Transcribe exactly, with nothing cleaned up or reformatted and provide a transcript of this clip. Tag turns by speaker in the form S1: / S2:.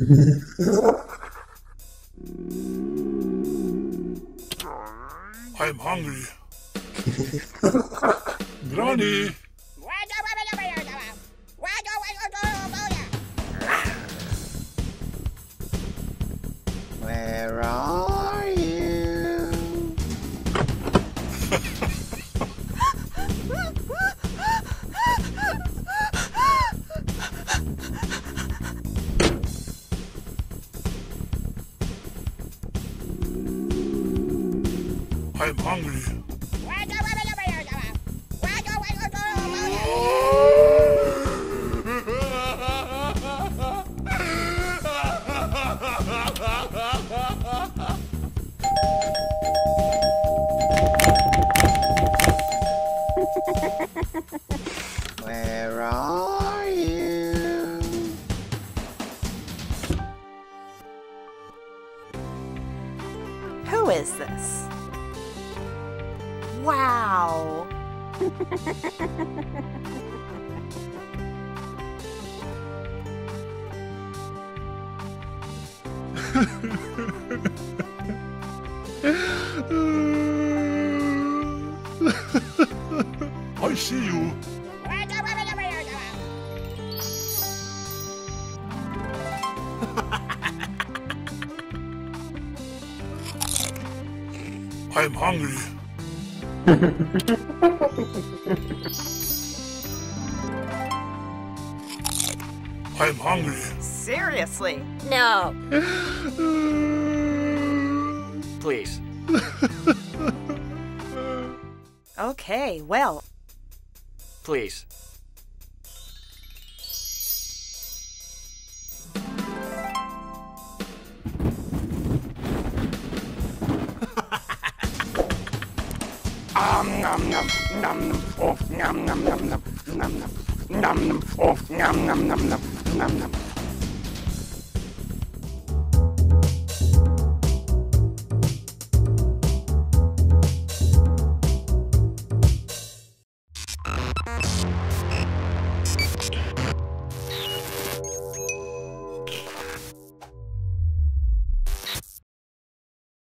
S1: I'm hungry. Granny!
S2: Where are you?
S1: I'm hungry.
S2: Where are you?
S3: Who is this? Wow!
S1: I see you. I'm hungry. I'm hungry.
S3: Seriously?
S4: No.
S5: Please.
S3: Okay, well,
S5: Please.
S6: Um, nom nom nom nom oh nom nom nom nom nom nom nom oh nom nom nom nom nom nom